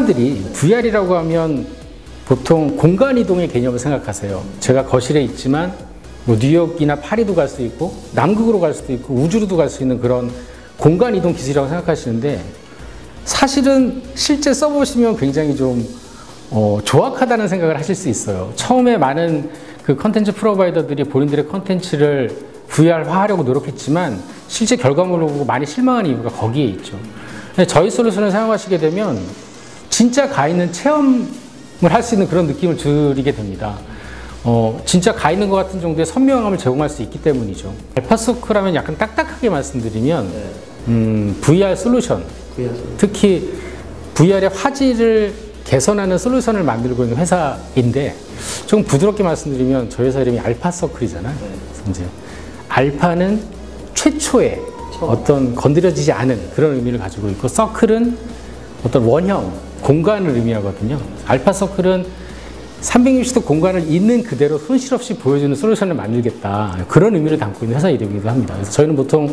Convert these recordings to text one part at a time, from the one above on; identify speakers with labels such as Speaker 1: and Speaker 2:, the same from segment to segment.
Speaker 1: 사람들이 VR이라고 하면 보통 공간 이동의 개념을 생각하세요. 제가 거실에 있지만 뭐 뉴욕이나 파리도 갈 수 있고 남극으로 갈 수도 있고 우주로도 갈 수 있는 그런 공간 이동 기술이라고 생각하시는데, 사실은 실제 써보시면 굉장히 좀 조악하다는 생각을 하실 수 있어요. 처음에 많은 그 컨텐츠 프로바이더들이 본인들의 컨텐츠를 VR화하려고 노력했지만 실제 결과물을 보고 많이 실망한 이유가 거기에 있죠. 저희 솔루션을 사용하시게 되면 진짜 가 있는 체험을 할 수 있는 그런 느낌을 드리게 됩니다. 진짜 가 있는 것 같은 정도의 선명함을 제공할 수 있기 때문이죠. 알파서클하면 약간 딱딱하게 말씀드리면 VR 솔루션, 특히 VR의 화질을 개선하는 솔루션을 만들고 있는 회사인데, 조금 부드럽게 말씀드리면 저희 회사 이름이 알파서클이잖아요. 그래서 이제 알파는 최초의 어떤 건드려지지 않은 그런 의미를 가지고 있고, 서클은 어떤 원형, 공간을 의미하거든요. 알파서클은 360도 공간을 있는 그대로 손실 없이 보여주는 솔루션을 만들겠다, 그런 의미를 담고 있는 회사 이름이기도 합니다. 그래서 저희는 보통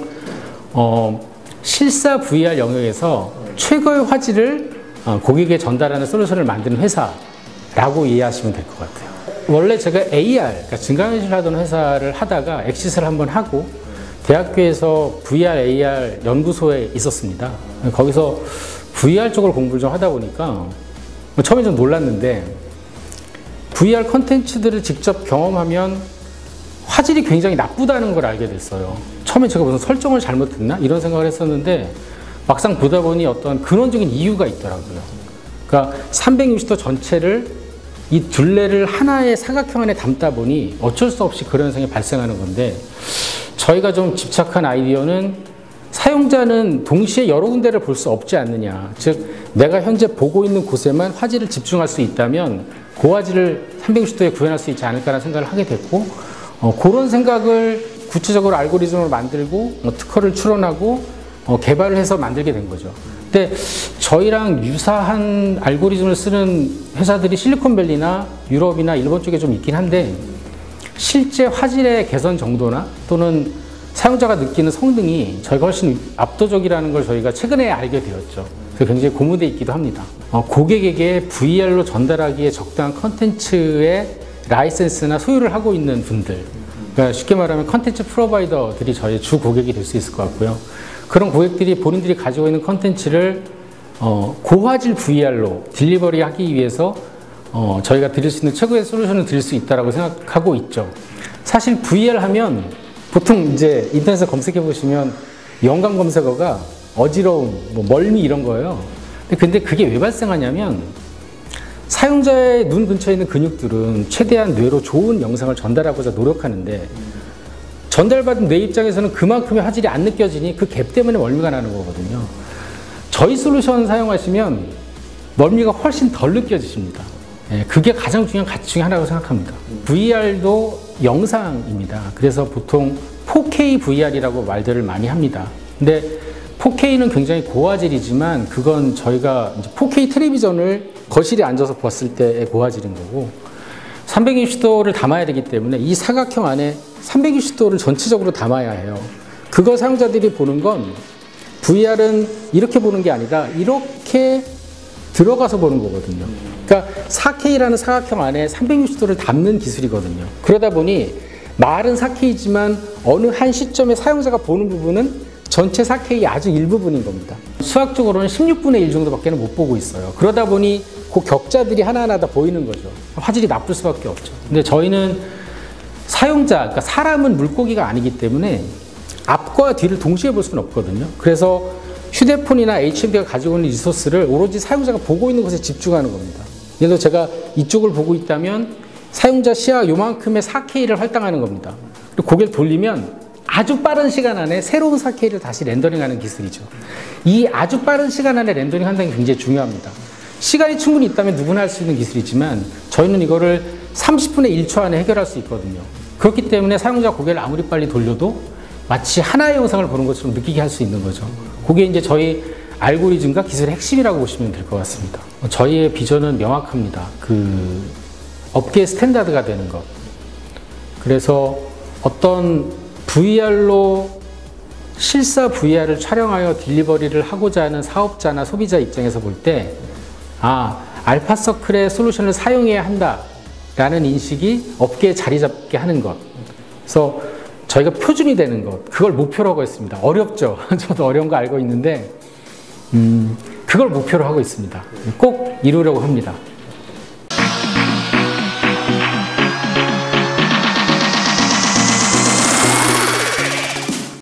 Speaker 1: 실사 VR 영역에서 최고의 화질을 고객에게 전달하는 솔루션을 만드는 회사라고 이해하시면 될 것 같아요. 원래 제가 AR, 그러니까 증강현실 하던 회사를 하다가 엑시스를 한번 하고 대학교에서 VR, AR 연구소에 있었습니다. 거기서 VR 쪽으로 공부를 좀 하다 보니까 처음에 좀 놀랐는데, VR 컨텐츠들을 직접 경험하면 화질이 굉장히 나쁘다는 걸 알게 됐어요. 처음에 제가 무슨 설정을 잘못했나? 이런 생각을 했었는데 막상 보다 보니 어떤 근원적인 이유가 있더라고요. 그러니까 360도 전체를, 이 둘레를 하나의 사각형 안에 담다 보니 어쩔 수 없이 그런 현상이 발생하는 건데, 저희가 좀 집착한 아이디어는 사용자는 동시에 여러 군데를 볼 수 없지 않느냐. 즉, 내가 현재 보고 있는 곳에만 화질을 집중할 수 있다면 고화질을 360도에 구현할 수 있지 않을까라는 생각을 하게 됐고, 그런 생각을 구체적으로 알고리즘을 만들고 특허를 출원하고 개발을 해서 만들게 된 거죠. 근데 저희랑 유사한 알고리즘을 쓰는 회사들이 실리콘밸리나 유럽이나 일본 쪽에 좀 있긴 한데, 실제 화질의 개선 정도나 또는 사용자가 느끼는 성능이 저희가 훨씬 압도적이라는 걸 저희가 최근에 알게 되었죠. 그래서 굉장히 고무돼 있기도 합니다. 고객에게 VR로 전달하기에 적당한 컨텐츠의 라이센스나 소유를 하고 있는 분들, 그러니까 쉽게 말하면 컨텐츠 프로바이더들이 저희 주 고객이 될 수 있을 것 같고요. 그런 고객들이 본인들이 가지고 있는 컨텐츠를 고화질 VR로 딜리버리 하기 위해서 저희가 드릴 수 있는 최고의 솔루션을 드릴 수 있다고 생각하고 있죠. 사실 VR 하면 보통 이제 인터넷에 검색해 보시면 연관 검색어가 어지러움, 뭐 멀미 이런 거예요. 근데 그게 왜 발생하냐면, 사용자의 눈 근처에 있는 근육들은 최대한 뇌로 좋은 영상을 전달하고자 노력하는데, 전달받은 뇌 입장에서는 그만큼의 화질이 안 느껴지니 그 갭 때문에 멀미가 나는 거거든요. 저희 솔루션 사용하시면 멀미가 훨씬 덜 느껴지십니다. 그게 가장 중요한 가치 중에 하나라고 생각합니다. VR도 영상입니다. 그래서 보통 4K VR이라고 말들을 많이 합니다. 근데 4K는 굉장히 고화질이지만 그건 저희가 이제 4K 텔레비전을 거실에 앉아서 봤을 때의 고화질인 거고, 360도를 담아야 되기 때문에 이 사각형 안에 360도를 전체적으로 담아야 해요. 그거 사용자들이 보는 건, VR은 이렇게 보는 게 아니라 이렇게 들어가서 보는 거거든요. 그러니까 4K라는 사각형 안에 360도를 담는 기술이거든요. 그러다 보니 말은 4K지만 어느 한 시점에 사용자가 보는 부분은 전체 4K의 아주 일부분인 겁니다. 수학적으로는 16분의 1 정도밖에 못 보고 있어요. 그러다 보니 그 격자들이 하나하나 다 보이는 거죠. 화질이 나쁠 수밖에 없죠. 근데 저희는 사용자, 그러니까 사람은 물고기가 아니기 때문에 앞과 뒤를 동시에 볼 수는 없거든요. 그래서 휴대폰이나 HMD가 가지고 있는 리소스를 오로지 사용자가 보고 있는 곳에 집중하는 겁니다. 예를 들어 제가 이쪽을 보고 있다면 사용자 시야 요만큼의 4K를 할당하는 겁니다. 그리고 고개를 돌리면 아주 빠른 시간 안에 새로운 4K를 다시 렌더링하는 기술이죠. 이 아주 빠른 시간 안에 렌더링 한다는 게 굉장히 중요합니다. 시간이 충분히 있다면 누구나 할 수 있는 기술이지만 저희는 이거를 30분의 1초 안에 해결할 수 있거든요. 그렇기 때문에 사용자 고개를 아무리 빨리 돌려도 마치 하나의 영상을 보는 것처럼 느끼게 할 수 있는 거죠. 그게 이제 저희 알고리즘과 기술의 핵심이라고 보시면 될 것 같습니다. 저희의 비전은 명확합니다. 그 업계의 스탠다드가 되는 것. 그래서 어떤 VR로 실사 VR을 촬영하여 딜리버리를 하고자 하는 사업자나 소비자 입장에서 볼 때 알파서클의 솔루션을 사용해야 한다라는 인식이 업계에 자리 잡게 하는 것. 그래서 저희가 표준이 되는 것, 그걸 목표로 하고 있습니다. 어렵죠. 저도 어려운 거 알고 있는데 그걸 목표로 하고 있습니다. 꼭 이루려고 합니다.